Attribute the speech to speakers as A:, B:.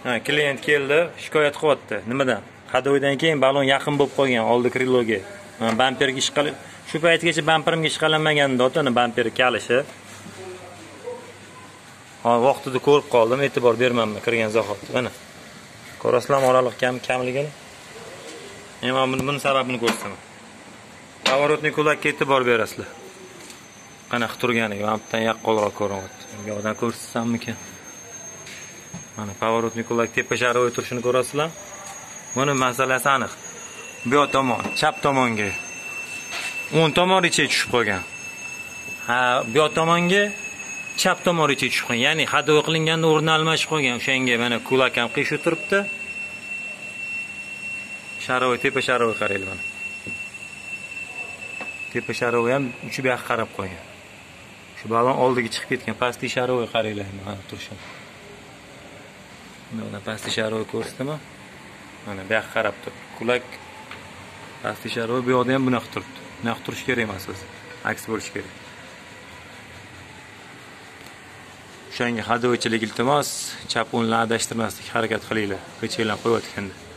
A: Ha, klient keldi, shikoyat qilyapti. Nimadan? Hadoydan keyin balon yaqin bo'lib qolgan oldi kriloga. Bamperga ishqalib, shu paytgacha bamperimga ishqalanmagandi, otani bamperi kalishi. Ha, vaqtida ko'rib qoldim, e'tibor bermabman kirgan zahot. Mana. Ko'rasizlarmi oraliq kamligini? Men buni sababini ko'rsaman. Поворотный kulakka e'tibor berasizlar. Qanaqa turganiga, bundan yaqqolroq ko'ryapti. Bunga odam ko'rsasammikan? Mana поворотный kulak tepa sharoy turishini ko'rasizlar. Buni masalasi aniq. Bu yoq tomon, chap tomonga 10 tomon ichiga tushib qolgan. Ha, bu yoq tomonga chap tomon ichiga tushib qolgan. Ya'ni hadoy qilinganda o'rni almashib qolgan. O'shanga mana kulak ham qish o'tiribdi. Sharoy, tepa sharoy qaraylik mana. Tepa sharoy ham uchi bu yoqqa qarab qolgan. Shu balon oldiga chiqib ketgan. Pastki sharoy qaraylik mana turishim. Mana pastki sharoy ko'rsatdimi? Mana bu yoqqa qarab turibdi. Kulak pastki sharoy bu yoqda ham bunaqa turibdi. Bunaqa turish kerak emas o'zi. Aks bo'lish kerak. O'shanga hadoychilik iltimos, chap o'nlarni adashtirmaslik harakat qilinglar. Hech kim qo'yayotganda.